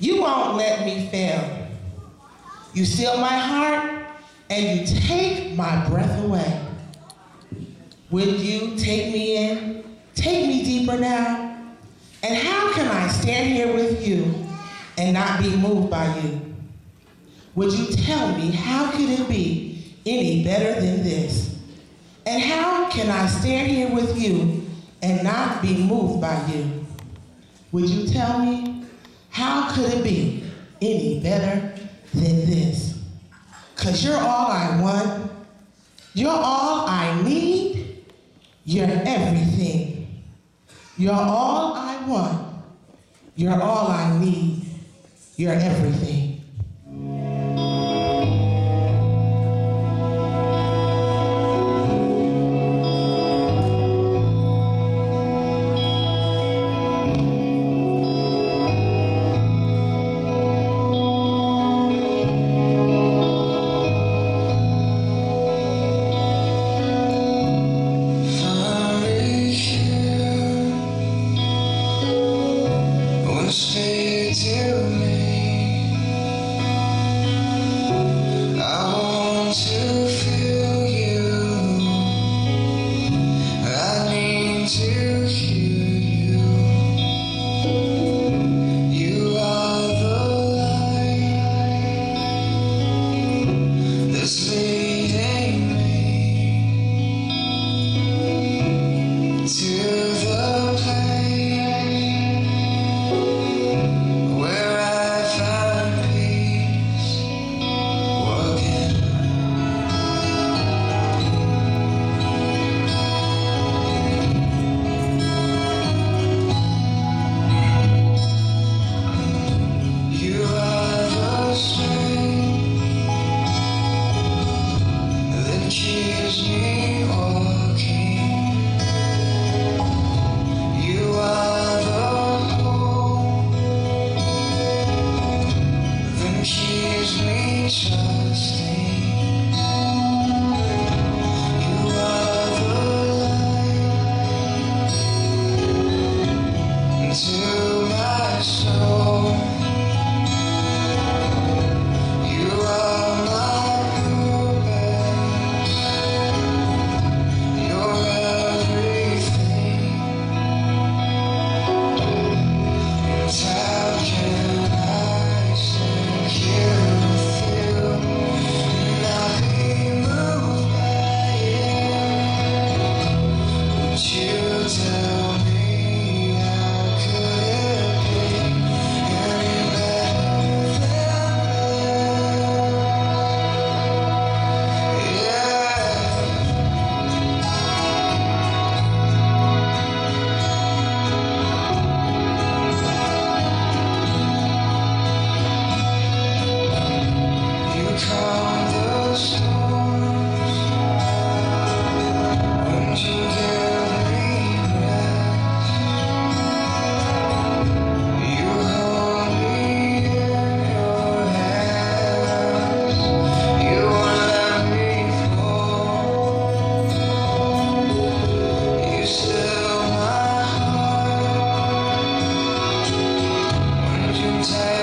You won't let me fail. You steal my heart and you take my breath away. Would you take me in, take me deeper now? And how can I stand here with you and not be moved by you? Would you tell me how could it be any better than this? And how can I stand here with you and not be moved by you? Would you tell me how could it be any better than this? 'Cause you're all I want, you're all I need, you're everything. You're all I want, you're all I need, you're everything. Speak to me. I want to feel you. I need to hear you. You are the light that's leading me to the place where I find peace walking. You are the strength that keeps me walking. You are the hope that keeps me trusting. You are the light to my soul. You are my purpose. You're everything. And how can I stand here with you and not be moved by you? Would you tell me how could it be any better than this? Yeah. You calm the storms when you give me rest. You hold me in your hands. You won't let me fall. You still my heart when you take